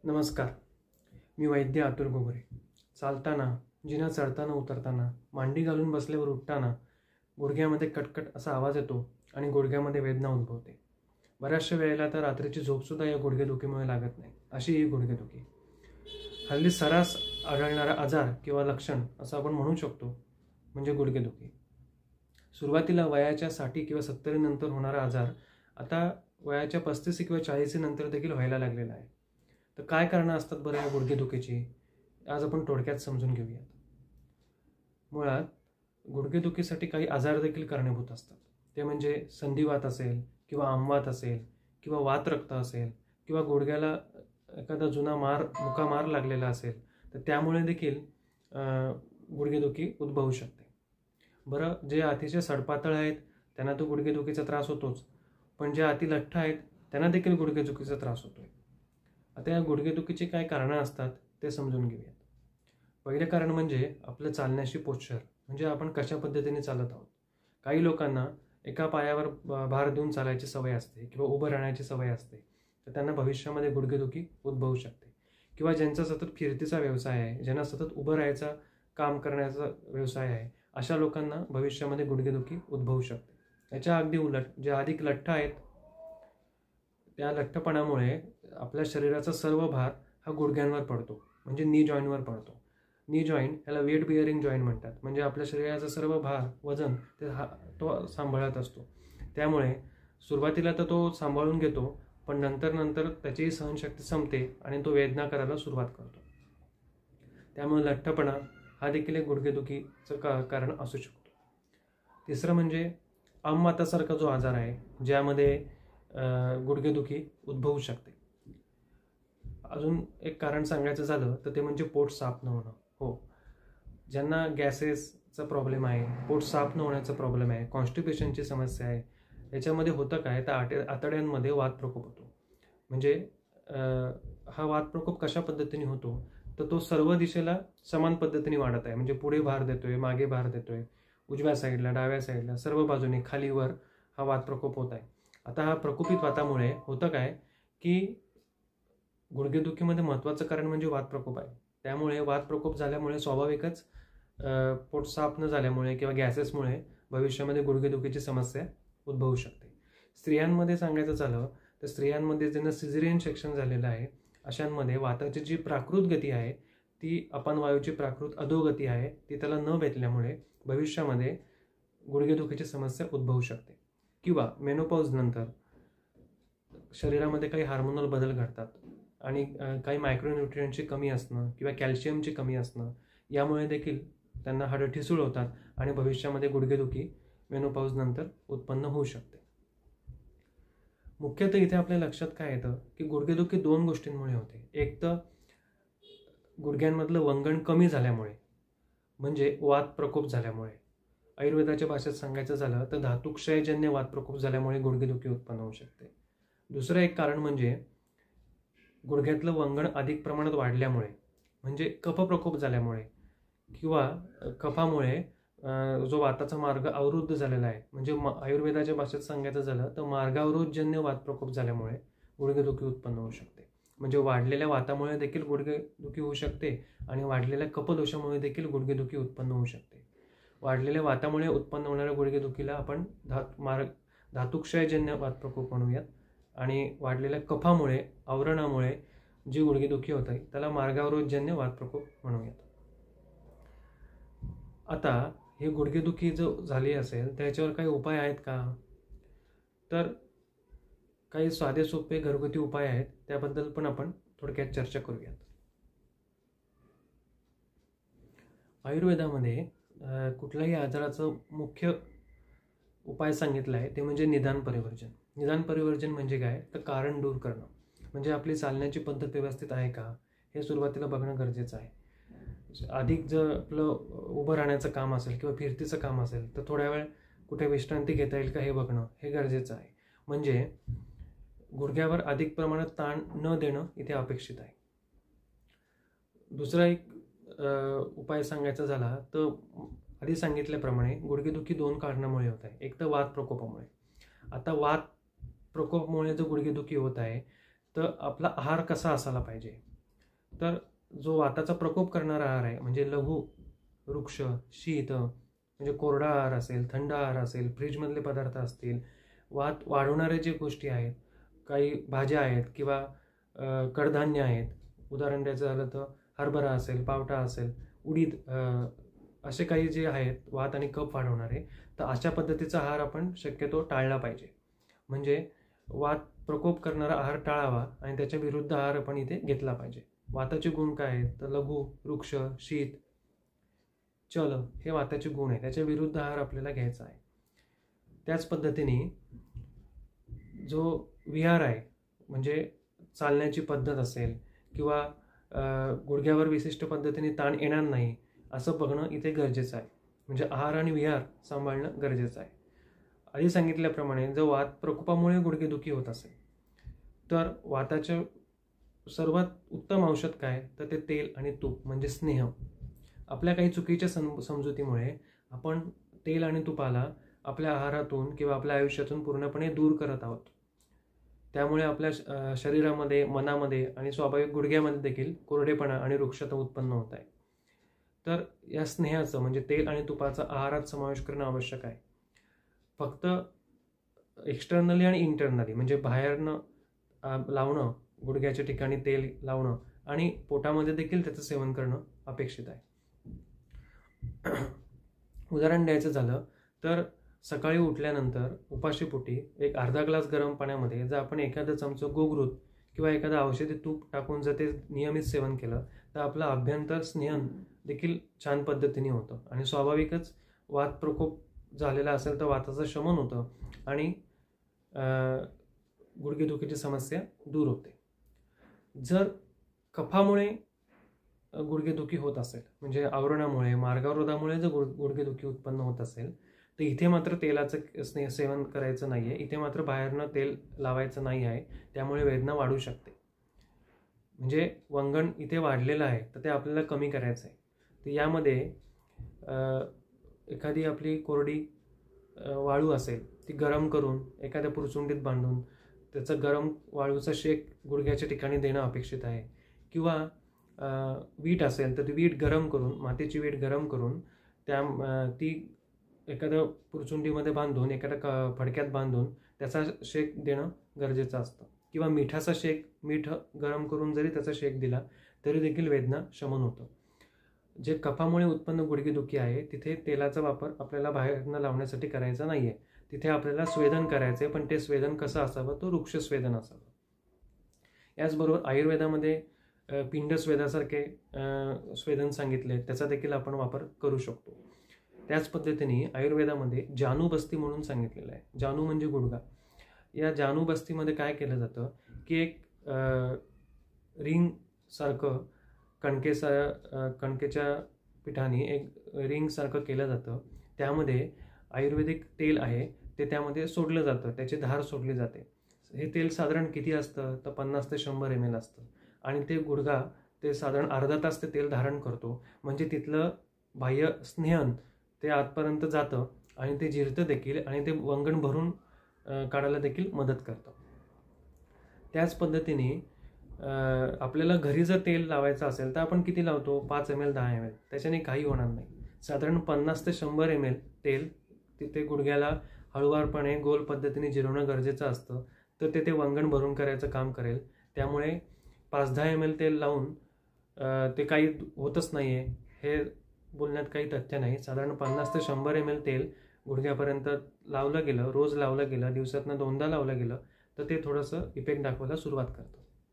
नमस्कार. मी वैद्य अतुल गोगरे. चालताना, जिना चढताना उतरताना, मांडी घालून बसल्यावर उठताना गुडघ्यामध्ये कटकट असा आवाज येतो आणि गुडघ्यामध्ये वेदना उद्भवते. बऱ्याचशा वेळेला तर रात्रीची झोपसुद्धा या गुडघेदुखीमुळे लागत नाही, अशी ही गुडघेदुखी. हल्ली सर्रास आढळणारा आजार किंवा लक्षण असं आपण म्हणू शकतो म्हणजे गुडघेदुखी. सुरुवातीला वयाच्या 60 किंवा 70 नंतर होणारा आजार आता वयाच्या 35 किंवा 40 नंतर देखील व्हायला लागलेला आहे. तर काय कारणं असतात बरं या गुडघेदुखीची, आज आपण थोडक्यात समजून घेऊयात. मुळात गुडघेदुखीसाठी काही आजार देखील कारणीभूत असतात. ते म्हणजे संधिवात असेल किंवा आमवात असेल किंवा वातरक्त असेल किंवा गुडघ्याला एखादा जुना मुका मार लागलेला असेल तर त्यामुळे देखील गुडघेदुखी उद्भवू शकते. बरं, जे अतिशय सडपातळ आहेत त्यांना तो गुडघेदुखीचा त्रास होतोच, पण जे अति लठ्ठ आहेत त्यांना देखील गुडघेदुखीचा त्रास होतोय. आता या गुडघेदुखीची काय कारणं असतात ते समजून घेऊयात. पहिले कारण म्हणजे आपलं चालण्याची पोश्चर, म्हणजे आपण कशा पद्धतीने चालत आहोत. काही लोकांना एका पायावर भार देऊन चालायची सवय असते किंवा उभं राहण्याची सवय असते, तर त्यांना भविष्यामध्ये गुडघेदुखी उद्भवू शकते. किंवा ज्यांचा सतत फिरतीचा व्यवसाय आहे, ज्यांना सतत उभं राहायचा काम करण्याचा व्यवसाय आहे, अशा लोकांना भविष्यामध्ये गुडघेदुखी उद्भवू शकते. याच्या अगदी उलट जे अधिक लठ्ठ आहेत, त्या लठ्ठपणामुळे आपल्या शरीराचा सर्व भार हा गुडघ्यांवर पडतो, म्हणजे नी जॉईंटवर पडतो. नी जॉईंट याला वेट बिअरिंग जॉईंट म्हणतात, म्हणजे आपल्या शरीराचा सर्व भार वजन तो सांभाळत असतो. त्यामुळे सुरुवातीला तर तो सांभाळून घेतो, पण नंतर त्याची सहनशक्ती संपते आणि तो वेदना करायला सुरुवात करतो. त्यामुळे लठ्ठपणा हा देखील एक गुडघेदुखीचं कारण असू शकतो. तिसरं म्हणजे आमवातासारखा जो आजार आहे, ज्यामध्ये गुडघेदुखी उद्भवू शकते. अजून एक कारण सांगायचं झालं तर ते म्हणजे पोट साफ न होणं. हो, ज्यांना गॅसेसचा प्रॉब्लेम आहे, पोट साफ न होण्याचा प्रॉब्लेम आहे, कॉन्स्टिपेशनची समस्या आहे, याच्यामध्ये होतं काय तर आतड्यांमध्ये वात प्रकोप होतो. म्हणजे हा वात प्रकोप कशा पद्धतीने होतो तर तो सर्व दिशेला समान पद्धतीने वाढत आहे. म्हणजे पुढे भार देतोय, मागे भार देतोय, उजव्या साईडला, डाव्या साईडला, सर्व बाजूने खालीवर हा वात प्रकोप होत आहे. आता हा प्रकोपित वातामुळे होतं काय की गुडघेदुखीमध्ये महत्त्वाचं कारण म्हणजे वात प्रकोप आहे. त्यामुळे वात प्रकोप झाल्यामुळे स्वाभाविकच पोट साफ न झाल्यामुळे किंवा गॅसेसमुळे भविष्यामध्ये गुडघेदुखीची समस्या उद्भवू शकते. स्त्रियांमध्ये सांगायचं झालं तर स्त्रियांमध्ये ज्यांना सिझेरियन सेक्शन झालेलं आहे, अशांमध्ये वाताची जी प्राकृत गती आहे ती अपानवायूची प्राकृत अधोगती आहे, ती त्याला न भेटल्यामुळे भविष्यामध्ये गुडघेदुखीची समस्या उद्भवू शकते. किंवा मेनोपॉज नंतर शरीरामध्ये काही हार्मोनल बदल घडतात आणि काही मायक्रोन्यूट्रियंटची कमी असणं किंवा कॅल्शियमची कमी असणं, यामुळे देखील त्यांना हाडं ठिसूळ होतात आणि भविष्यामध्ये गुडघेदुखी मेनोपॉज नंतर उत्पन्न होऊ शकते. मुख्यतः इथे आपल्या लक्षात काय येतं की गुडघेदुखी 2 गोष्टींमुळे होते. एक तर गुडघ्यांमधलं वंगण कमी झाल्यामुळे, म्हणजे वात प्रकोप झाल्यामुळे. आयुर्वेदाच्या भाषेत सांगायचं झालं तर धातुक्षयजन्य वात प्रकोप झाल्यामुळे गुडघेदुखी उत्पन्न होऊ शकते. दुसरं एक कारण म्हणजे गुडघ्यातलं वंगण अधिक प्रमाणात वाढल्यामुळे, म्हणजे कफ प्रकोप झाल्यामुळे किंवा कफामुळे जो वाताचा मार्ग अवरुद्ध झालेला आहे, म्हणजे आयुर्वेदाच्या भाषेत सांगायचं झालं तर मार्गावरोधजन्य वात प्रकोप झाल्यामुळे गुडघेदुखी उत्पन्न होऊ शकते. म्हणजे वाढलेल्या वातामुळे देखील गुडघेदुखी होऊ शकते आणि वाढलेल्या कफदोषामुळे देखील गुडघेदुखी उत्पन्न होऊ शकते. वाढलेल्या वातामुळे उत्पन्न होणाऱ्या गुडघेदुखीला आपण धातुक्षयजन्य वात प्रकोप म्हणूयात आणि वाढलेल्या कफामुळे, आवरणामुळे जी गुडघेदुखी होत आहे त्याला मार्गावरोधजन्य वात प्रकोप म्हणूयात. आता हे गुडघेदुखी जो झाली असेल त्याच्यावर काही उपाय आहेत का, तर काही साधे सोपे घरगुती उपाय आहेत, त्याबद्दल पण आपण थोडक्यात चर्चा करूयात. आयुर्वेदामध्ये कुठल्याही आजाराचं मुख्य उपाय सांगितला आहे ते म्हणजे निदान परिवर्जन. निदान परिवर्जन म्हणजे काय तर कारण दूर करणं. म्हणजे आपली चालण्याची पद्धत व्यवस्थित आहे का हे सुरुवातीला बघणं गरजेचं आहे. अधिक जर आपलं उभं राहण्याचं काम असेल किंवा फिरतीचं काम असेल तर थोड्या वेळ कुठे विश्रांती घेता येईल का हे बघणं हे गरजेचं आहे. म्हणजे गुडघ्यावर अधिक प्रमाणात ताण न देणं इथे अपेक्षित आहे. दुसरा एक उपाय सांगायचा झाला तर आधी सांगितल्याप्रमाणे गुडघेदुखी 2 कारणामुळे होत आहे. एक तर वात प्रकोपामुळे. आता वात प्रकोपामुळे जर गुडघेदुखी होत आहे तर आपला आहार कसा असायला पाहिजे तर जो वाताचा प्रकोप करणारा आहार आहे म्हणजे लघु, वृक्ष, शीत म्हणजे कोरडा आहार असेल, थंड आहार असेल, फ्रीजमधले पदार्थ असतील, वात वाढवणारे जे गोष्टी आहेत, काही भाज्या आहेत किंवा कडधान्य आहेत, उदाहरण द्यायचं झालं तर हरभरा असेल, पावटा असेल, उडीद, असे काही जे आहेत वात आणि कफ वाढवणारे, तर अशा पद्धतीचा आहार आपण शक्यतो टाळला पाहिजे. म्हणजे वात प्रकोप करणारा आहार टाळावा आणि त्याच्या विरुद्ध आहार आपण इथे घेतला पाहिजे. वाताचे गुण काय आहेत तर लघु, वृक्ष, शीत, चल हे वाताचे गुण आहे. त्याच्या विरुद्ध आहार आपल्याला घ्यायचा आहे. त्याच पद्धतीने जो विहार आहे म्हणजे चालण्याची पद्धत असेल किंवा गुडघ्यावर विशिष्ट पद्धतीने ताण येणार नाही असं बघणं इथे गरजेचं आहे. म्हणजे आहार आणि विहार सांभाळणं गरजेचं आहे. आधी सांगितल्याप्रमाणे जर वात प्रकोपामुळे गुडघेदुखी होत असेल तर वाताचं सर्वात उत्तम औषध काय तर ते तेल आणि तूप म्हणजे स्नेह. आपल्या काही चुकीच्या समजुतीमुळे आपण तेल आणि तुपाला आपल्या आहारातून किंवा आपल्या आयुष्यातून पूर्णपणे दूर करत आहोत. त्यामुळे आपल्या शरीरामध्ये, मनामध्ये आणि स्वाभाविक गुडघ्यामध्ये देखील कोरडेपणा आणि रुक्षता उत्पन्न होत आहे. तर या स्नेहाचं म्हणजे तेल आणि तुपाचा आहारात समावेश करणं आवश्यक आहे. फक्त एक्सटर्नली आणि इंटरनली म्हणजे बाहेरनं लावणं, गुडघ्याच्या ठिकाणी तेल लावणं आणि पोटामध्ये देखील त्याचं सेवन करणं अपेक्षित आहे. उदाहरण द्यायचं झालं तर सकाळी उठल्यानंतर उपाशीपोटी एक अर्धा ग्लास गरम पाण्यामध्ये जर आपण एखादं चमचं गोघृत किंवा एखादं औषधी तूप टाकून जर ते नियमित सेवन केलं तर आपलं आभ्यंतर स्नेहन देखील छान पद्धतीने होतं आणि स्वाभाविकच वात प्रकोप झालेला असेल तर वाताचं शमन होतं आणि गुडघेदुखीची समस्या दूर होते. जर कफामुळे गुडघेदुखी होत असेल म्हणजे आवरणामुळे, मार्गावरोधामुळे जर गुडघेदुखी उत्पन्न होत असेल तर इथे मात्र तेलाचं सेवन करायचं नाही आहे. इथे मात्र बाहेरनं तेल लावायचं नाही आहे. त्यामुळे वेदना वाढू शकते. म्हणजे वंगण इथे वाढलेलं आहे तर ते आपल्याला कमी करायचं आहे. तर यामध्ये एखादी आपली कोरडी वाळू असेल ती गरम करून एखाद्या पुरचुंडीत बांधून त्याचा गरम वाळूचा शेक गुडघ्याच्या ठिकाणी देणं अपेक्षित आहे. किंवा वीट असेल तर ती वीट गरम करून, मातीची वीट गरम करून ती एखाद्या पुरचुंडीमध्ये बांधून, एखाद्या फडक्यात बांधून त्याचा शेक देणं गरजेचं असतं. किंवा मिठाचा शेक, मीठ गरम करून जरी त्याचा शेक दिला तरी देखील वेदना शमन होतं. जे कफामुळे उत्पन्न गुडघेदुखी आहे तिथे तेलाचा वापर आपल्याला बाहेरनं लावण्यासाठी करायचा नाही आहे. तिथे आपल्याला स्वेदन करायचं आहे, पण ते स्वेदन कसं असावं तर वृक्ष स्वेदन असावं. याचबरोबर आयुर्वेदामध्ये पिंड स्वेदासारखे स्वेदन सांगितले, त्याचा देखील आपण वापर करू शकतो. त्याच पद्धतीने आयुर्वेदामध्ये जानूबस्ती म्हणून सांगितलेलं आहे. जानू म्हणजे गुडघा. या जानूबस्तीमध्ये काय केलं जातं की एक रिंग सारखं कणकेच्या पिठाने एक रिंग सारखं केलं जातं. त्यामध्ये आयुर्वेदिक तेल आहे ते त्यामध्ये सोडलं जातं, त्याची धार सोडली जाते. हे तेल साधारण किती असतं तर 50 ते 100 ml असतं आणि ते गुडघा ते साधारण अर्धा तास ते तेल धारण करतो. म्हणजे तिथलं बाह्य स्नेहन ते आतपर्यंत जातं आणि ते जिरतं देखील आणि ते वंगण भरून काढायला देखील मदत करतं. त्याच पद्धतीने आपल्याला घरी जर तेल लावायचं असेल तर आपण किती लावतो 5 ml 10 ml, त्याच्याने काही होणार नाही. साधारण 50 ते 100 ml तेल तिथे गुडघ्याला हळुवारपणे गोल पद्धतीने जिरवणं गरजेचं असतं. तर ते वंगण भरून करायचं काम करेल. त्यामुळे 5-10 ml तेल लावून ते काही होतच नाही आहे हे बोलण्यात काही तथ्य नाही. साधारण 50 ते 100 ml तेल गुडघ्यापर्यंत लावलं गेलं, रोज लावलं गेलं, दिवसातनं 2दा लावलं गेलं तर ते थोडंसं इफेक्ट दाखवायला सुरुवात करतं.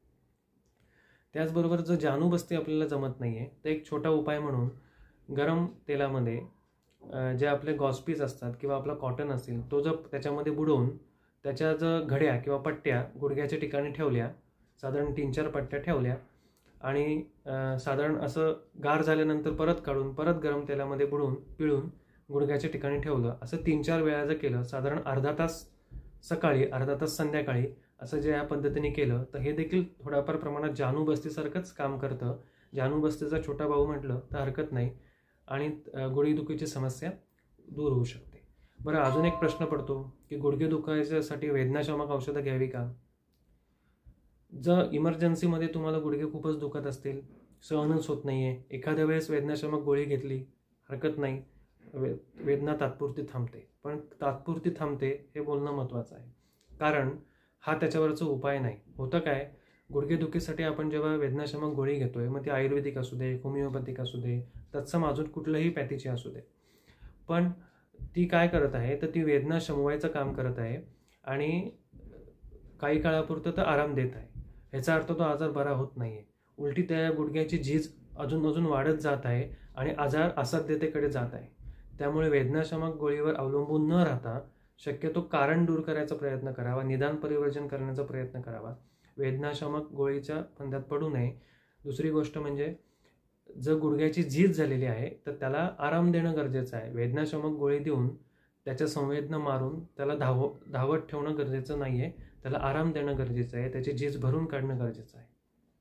त्याचबरोबर जर जानूबस्ती आपल्याला जमत नाही आहे तर एक छोटा उपाय म्हणून गरम तेलामध्ये जे आपले गॉसपीस असतात किंवा आपला कॉटन असेल तो जर त्याच्यामध्ये बुडवून त्याच्या जर घड्या किंवा पट्ट्या गुडघ्याच्या ठिकाणी ठेवल्या, साधारण 3-4 पट्ट्या ठेवल्या आणि साधारण असं गार झाल्यानंतर परत काढून परत गरम तेलामध्ये बुडवून पिळून गुडघ्याच्या ठिकाणी ठेवलं, असं 3-4 वेळा जर केलं, साधारण अर्धा तास सकाळी अर्धा तास संध्याकाळी असं जे या पद्धतीने केलं तर हे देखील थोड्याफार प्रमाणात जानूबस्तीसारखंच काम करतं. जानूबस्तीचा छोटा भाऊ म्हटलं तर हरकत नाही आणि गुडघेदुखीची समस्या दूर होऊ शकते. बरं, अजून एक प्रश्न पडतो की गुडघे दुखायच्यासाठी वेदनाशामक औषधं घ्यावी का? जर इमर्जन्सीमध्ये तुम्हाला गुडघे खूपच दुखत असतील, सहनच होत नाही आहे, एखाद्या वेळेस वेदनाशामक गोळी घेतली हरकत नाही, वेदना तात्पुरती थांबते. पण तात्पुरती थांबते हे बोलणं महत्त्वाचं आहे, कारण हा त्याच्यावरचा उपाय नाही. होतं काय, गुडघेदुखीसाठी आपण जेव्हा वेदनाशामक गोळी घेतोय, मग ती आयुर्वेदिक असू दे, होमिओपॅथिक असू दे, तत्सम अजून कुठल्याही पॅथीची असू दे, पण ती काय करत आहे तर ती वेदना शमवायचं काम करत आहे आणि काही काळापुरतं तर आराम देत आहे. ह्याचा अर्थ तो आजार बरा होत नाही आहे, उलटी त्या गुडघ्याची झीज अजून अजून वाढत जात आहे आणि आजार असाध्यतेकडे जात आहे. त्यामुळे वेदनाशामक गोळीवर अवलंबून न राहता शक्यतो कारण दूर करायचा प्रयत्न करावा, निदान परिवर्जन करण्याचा प्रयत्न करावा, वेदनाशामक गोळीच्या फंद्यात पडू नये. दुसरी गोष्ट म्हणजे जर गुडघ्याची झीज झालेली आहे तर त्याला आराम देणं गरजेचं आहे. वेदनाशामक गोळी देऊन त्याच्या संवेदना मारून त्याला धावत ठेवणं गरजेचं नाही आहे, त्याला आराम देणं गरजेचं आहे, त्याची झीज भरून काढणं गरजेचं आहे.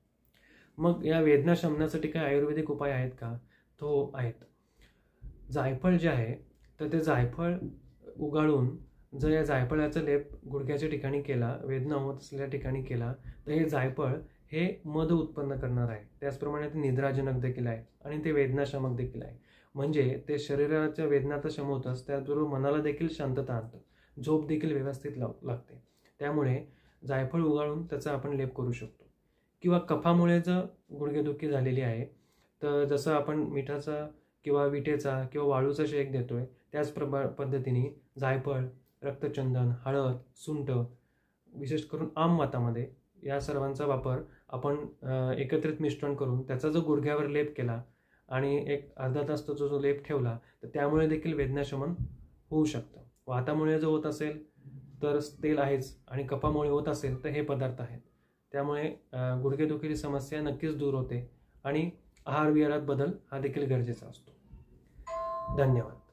मग या वेदना शमण्यासाठी काही आयुर्वेदिक उपाय आहेत का? तो आहेत. जायफळ जे आहे तर ते जायफळ उगाळून जर या जायफळाचा लेप गुडघ्याच्या ठिकाणी केला, वेदना होत असलेल्या ठिकाणी केला, तर हे जायफळ हे मध उत्पन्न करणार आहे. त्याचप्रमाणे ते निद्राजनक देखील आहे आणि ते वेदनाशमक देखील आहे. म्हणजे ते शरीराच्या वेदना तर शमवतच, त्याचबरोबर मनाला देखील शांतता आणतं, झोप देखील व्यवस्थित लागते. त्यामुळे जायफळ उगाळून त्याचा आपण लेप करू शकतो. किंवा कफामुळे जर गुडघेदुखी झालेली आहे तर जसं आपण मिठाचा किंवा विटेचा किंवा वाळूचा शेक देतोय, त्याच पद्धतीने जायफळ, रक्तचंदन, हळद, सुंठ, विशेष करून आमवातामध्ये या सर्वांचा वापर आपण एकत्रित मिश्रण करून त्याचा जो गुडघ्यावर लेप केला आणि एक अर्धा तास तो जो लेप ठेवला तर त्यामुळे देखील वेदनाशमन होऊ शकतं. वातामुळे जर होत असेल तर तेल आहेच आणि कफामुळे होत असेल तर हे पदार्थ आहेत. त्यामुळे गुडघेदुखीची समस्या नक्कीच दूर होते आणि आहार विहारात बदल हा देखील गरजेचा असतो. धन्यवाद.